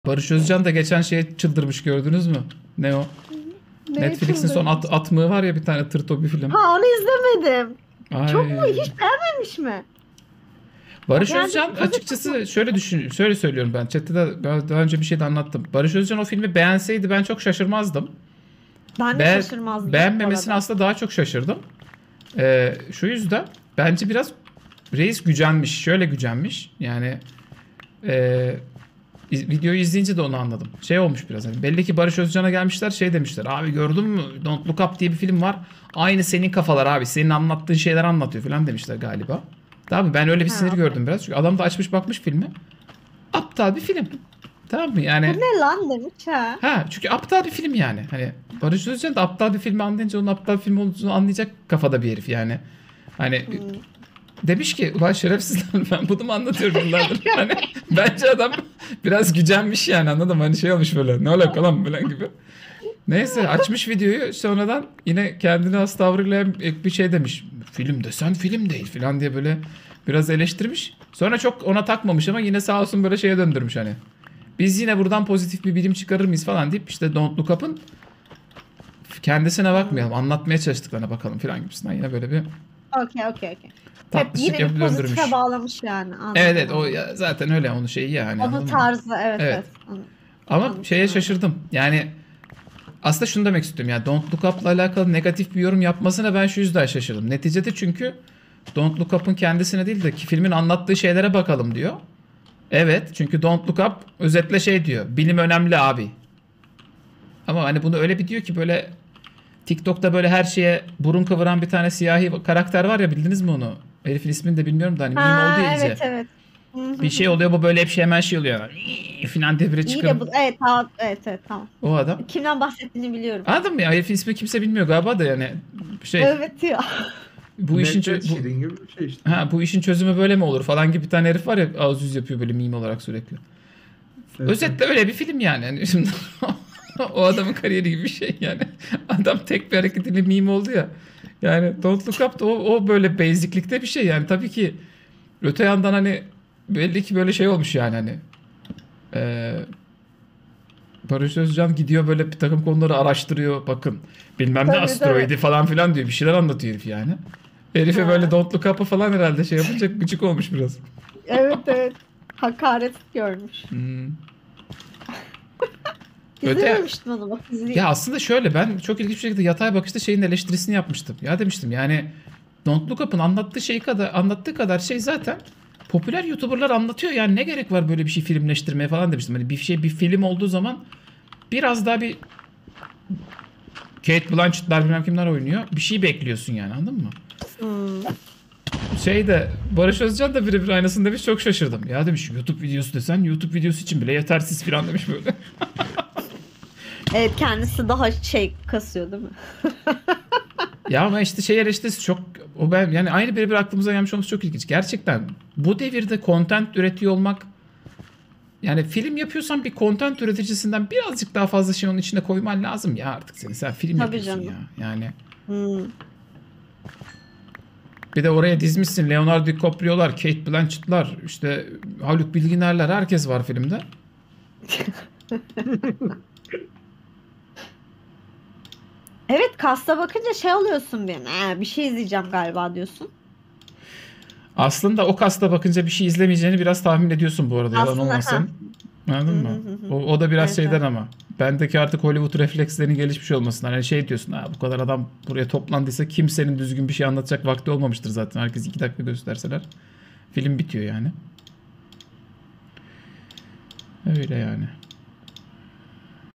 Barış Özcan da geçen şeye çıldırmış, gördünüz mü? Ne o? Neye Netflix'in son çıldırmış? atmığı var ya, bir tane tırto bir film. Ha, onu izlemedim. Çok mu? Ay. Hiç beğenmemiş mi? Barış Yani Özcan açıkçası şöyle söylüyorum ben. Chat'te de daha önce bir şey de anlattım. Barış Özcan o filmi beğenseydi ben çok şaşırmazdım. ben de şaşırmazdım bu Beğenmemesine arada. aslında daha çok şaşırdım. Şu yüzden bence biraz reis gücenmiş. Şöyle gücenmiş. Yani videoyu izleyince de onu anladım. Şey olmuş biraz. Hani belli ki Barış Özcan'a gelmişler, şey demişler. Abi gördün mü? Don't Look Up diye bir film var. Aynı senin kafalar abi. Senin anlattığın şeyler anlatıyor falan demişler galiba. Tamam mı? Ben öyle bir sinir Ha. gördüm biraz. Çünkü adam da açmış bakmış filmi. Aptal bir film. Tamam mı? Yani Bu ne lan demiş ha. çünkü aptal bir film yani. Hani Barış Özcan da aptal bir filmi anlayınca onun aptal bir film olduğunu anlayacak kafada bir herif yani. Hani demiş ki ulan şerefsizler, ben bunu mu anlatıyorum yıllardır? Hani bence adam biraz gücenmiş yani, anladın mı? Hani şey olmuş böyle, ne alaka lan falan gibi. Neyse, açmış videoyu, sonradan yine kendine has tavrıyla bir şey demiş. Film desen film değil falan diye böyle biraz eleştirmiş. Sonra çok ona takmamış ama yine sağ olsun böyle şeye döndürmüş hani. Biz yine buradan pozitif bir bilim çıkarır mıyız falan deyip işte Don't Look Up'ın kendisine bakmayalım, anlatmaya çalıştıklarına bakalım falan gibisinden yine böyle bir Okey. Hep tatlışlık yine bir yapıp döndürmüş. pozitife bağlamış yani. Anladım, Evet, o anladım. zaten öyle, onun şeyi yani, Onun anladın mı? tarzı, evet Evet. evet. Ama Anladım. şeye şaşırdım. Yani aslında şunu demek istiyorum. Yani Don't Look Up'la alakalı negatif bir yorum yapmasına ben şu yüzden şaşırdım. Neticede çünkü Don't Look Up'ın kendisine değil de ki filmin anlattığı şeylere bakalım diyor. Evet, çünkü Don't Look Up özetle şey diyor. Bilim önemli abi. Ama hani bunu öyle bir diyor ki, böyle TikTok'ta böyle her şeye burun kıvıran bir tane siyahi karakter var ya, bildiniz mi onu? Herifin ismini de bilmiyorum da hani meme oldu Ha, ya evet iyice. evet. Bir şey oluyor, bu böyle hep şey, hemen şey oluyor. Filan diye bire İyi çıkarıp de bu, evet tamam, evet tamam. o adam. Kimden bahsettiğini biliyorum. Anladın mı ya? Herifin ismi kimse bilmiyor galiba da yani şey, Evet ya. bu işin Net Şirin gibi bir şey işte. bu işin çözümü böyle mi olur falan gibi bir tane herif var ya, ağız yüz yapıyor böyle meme olarak sürekli. Evet. Özetle öyle bir film yani. Yani şimdi o adamın kariyeri gibi bir şey yani. Adam tek bir hareketiyle meme oldu ya. Yani Don't Look Up da o böyle basiclikte bir şey yani. Tabii ki öte yandan hani belli ki böyle şey olmuş yani hani. Eee Barış Özcan gidiyor böyle bir takım konuları araştırıyor. Bakın bilmem ne Tabii, asteroidi tabii. falan filan diyor. Bir şeyler anlatıyor herif yani. Herife Ha. böyle Don't Look Up'ı falan herhalde şey yapınca gıcık olmuş biraz. Evet. Hakaret görmüş. Hmm. Öte İzlememiştim onu, bak izleyeyim. ya aslında şöyle, ben çok ilginç bir şekilde yatay bakışta şeyin eleştirisini yapmıştım. Ya demiştim yani Don't Look Up'ın anlattığı kadar şey zaten popüler YouTuber'lar anlatıyor. Yani ne gerek var böyle bir şey filmleştirmeye falan demiştim. Hani bir film olduğu zaman biraz daha bir Kate Blanchett'lar bilmem kimler oynuyor. Bir şey bekliyorsun yani, anladın mı? Barış Özcan da birebir aynısını demiş, çok şaşırdım. Ya demiş, YouTube videosu desen YouTube videosu için bile yetersiz falan demiş böyle. Evet, kendisi daha şey kasıyor değil mi? Ya ama işte şey eleştirisi çok, o ben yani aynı birebir aklımıza gelmiş olması çok ilginç. Gerçekten bu devirde content üretiyor olmak, yani film yapıyorsan bir content üreticisinden birazcık daha fazla şey onun içine koyman lazım ya artık senin. Sen film Tabii yapıyorsun canım. ya. Yani Hmm. bir de oraya dizmişsin Leonardo DiCaprio'lar, Kate Blanchett'lar, işte Haluk Bilginer'ler, herkes var filmde. Evet, kasta bakınca şey oluyorsun bir şey izleyeceğim galiba diyorsun. Aslında o kasta bakınca bir şey izlemeyeceğini biraz tahmin ediyorsun bu arada, yalan Aslında olmasın. Anladın mı? Hı. O da biraz Evet, şeyden evet. ama. Bendeki artık Hollywood reflekslerinin gelişmiş olmasından. Hani şey diyorsun, bu kadar adam buraya toplandıysa kimsenin düzgün bir şey anlatacak vakti olmamıştır zaten. Herkes 2 dakika gösterseler film bitiyor yani. Öyle yani.